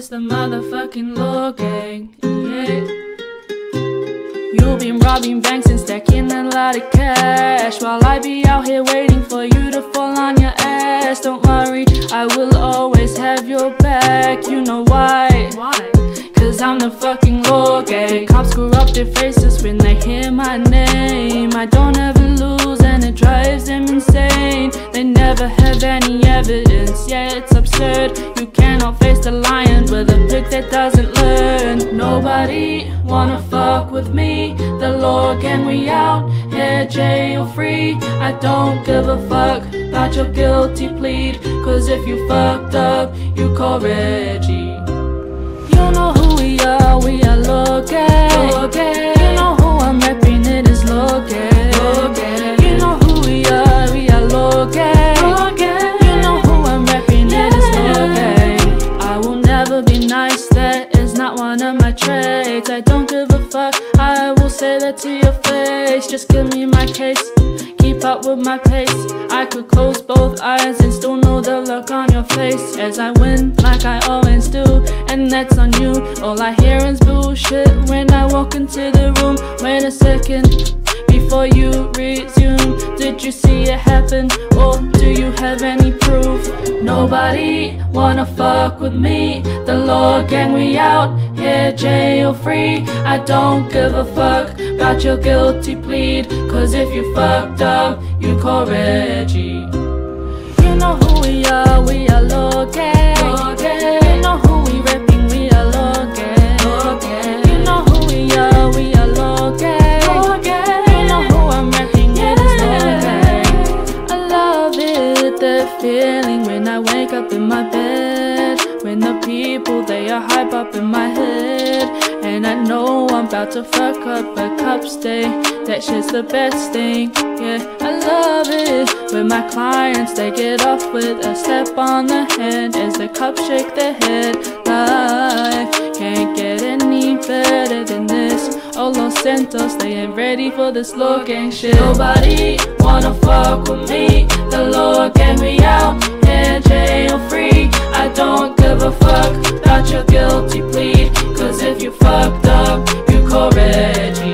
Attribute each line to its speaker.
Speaker 1: it's the motherfucking law gang, yeah. You've been robbing banks and stacking a lot of cash, while I be out here waiting for you to fall on your ass. Don't worry, I will always have your back. You know why? Cause I'm the fucking law gang. Cops screw up their faces when they hear my name. I don't ever lose and it drives them insane. They never have any evidence, yeah, it's absurd. You cannot face the lion with a pig that doesn't learn. Nobody wanna fuck with me. The law gang, we out here jail free. I don't give a fuck about your guilty plea, cause if you fucked up, you call Reggie. You know who we are law gang. You know who I'm repping, it is law gang. You know who we are law gang. You know who I'm repping, it is law gang. I will never be nice, that is not one of my traits. I don't give a fuck, I will say that to your face. Just give me my case, keep up with my pace. I could close both eyes and still know the look on your face as I win like I always do, and that's on you. All I hear is bullshit when I walk into the room. Wait a second before you resume. Did you see it happen, or do you have any proof? Nobody wanna fuck with me. The law gang, we out here jail free. I don't give a fuck about your guilty plea, cause if you fucked up, you call Reggie. You know who we are law gang. You know who we repping, we are law gang. You know who we are law gang. You know who I'm repping, it is law gang. I love it, that feeling when I wake up in my bed, when the people, they are hype up in my head, and I know I'm about to fuck up a cup stay. That shit's the best thing, yeah, I love it. When my clients, they get off with a step on the hand as the cops shake their head. Life can't get any better than this. Oh, Los Santos, they ain't ready for this law gang shit. Nobody wanna fuck with me. The law gang, we out here jail free. I don't give a fuck about your guilty plea, cause if you fucked up, you call Reggie.